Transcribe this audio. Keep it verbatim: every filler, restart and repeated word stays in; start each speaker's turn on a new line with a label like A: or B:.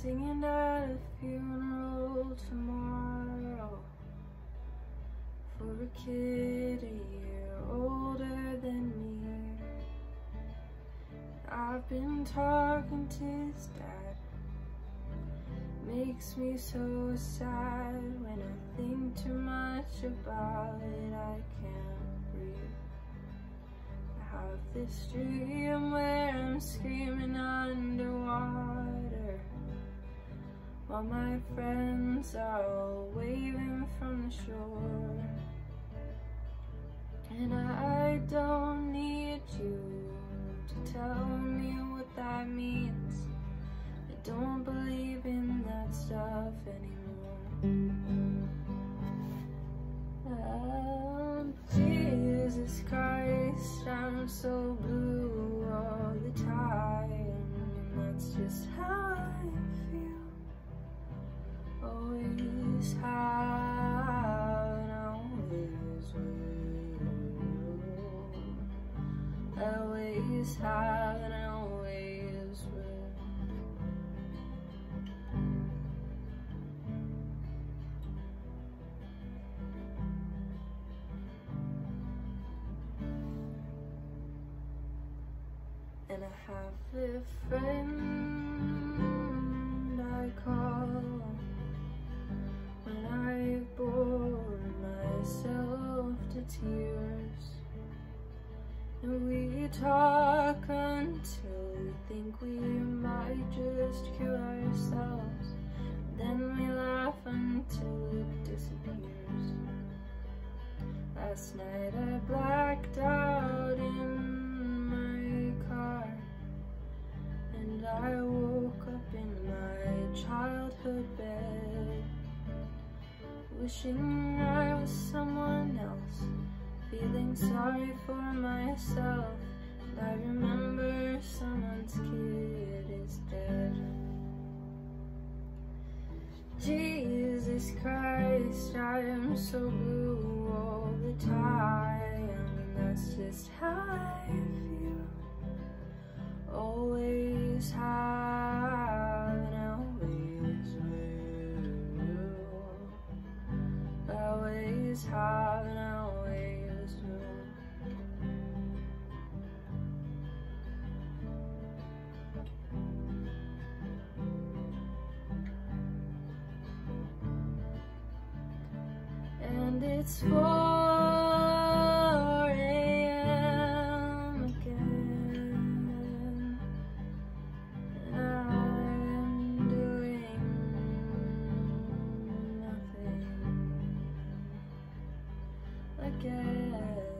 A: singing at a funeral tomorrow for a kid a year older than me. I've been talking to his dad. Makes me so sad when I think too much about it. I can't breathe. I have this dream where I'm screaming underwater while my friends are all waving from the shore. And I don't need you to tell me what that means. I don't believe in that stuff anymore. Um, Jesus Christ, I'm so blue all the time, and that's just how I feel. Always have and always will. Always have and always will. And I have a friend I call when I bore myself to tears, and we talk until we think we might just cure ourselves. Then we laugh until it disappears. Last night I blacked out in and I woke up in my childhood bed, wishing I was someone else, feeling sorry for myself. And I remember someone's kid is dead. Jesus Christ, I am so blue all the time, and that's just how I feel. Always have and always will. Always have and always will. And it's for again.